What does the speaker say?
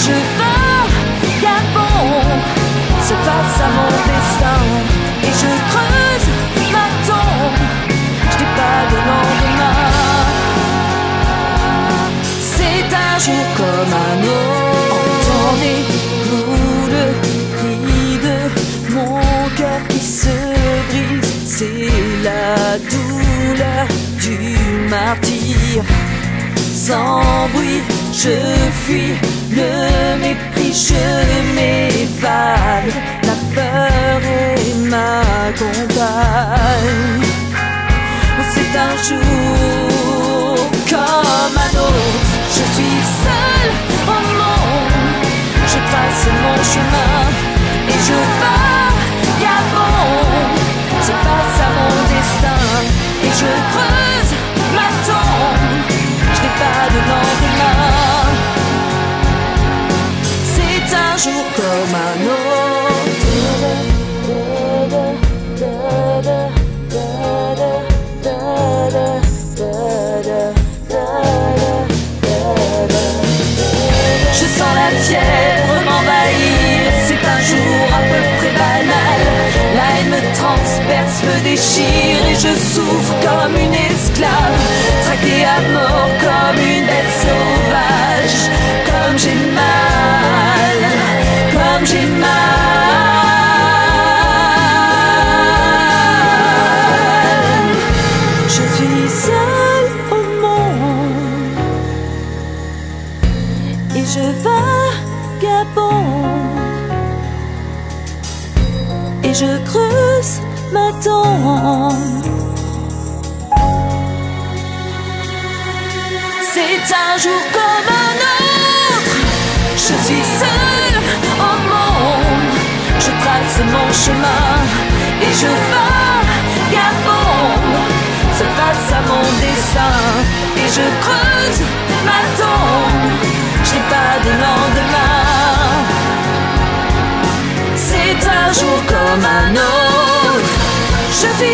je vagabonde, c'est face à mon destin. Et je creuse ma tombe, je n'ai pas de lendemain. C'est un jour comme un autre, entendez le cri de mon cœur qui se brise. C'est la douleur du martyr. Sans bruit, je fuis le mépris, je m'évade. La peur est ma compagne. C'est un jour comme un autre. Je suis seule au monde. Je trace mon chemin et je vagabonde. C'est face à mon destin et je creuse ma tombe. Je n'ai pas de lendemain. C'est un jour comme un autre. Je sens la fièvre m'envahir. C'est un jour à peu près banal. La haine me transperce, me déchire et je souffre comme une esclave, traquée à mort comme une bête sauvage. Comme j'ai mal, comme j'ai mal. Je suis seule au monde et je vagabonde. Et je creuse ma tombe. C'est un jour comme un autre. Je suis seule au monde. Je trace mon chemin et je vagabonde. C'est face à mon destin et je creuse ma tombe. Je n'ai pas de lendemain. C'est un jour comme un autre. Je suis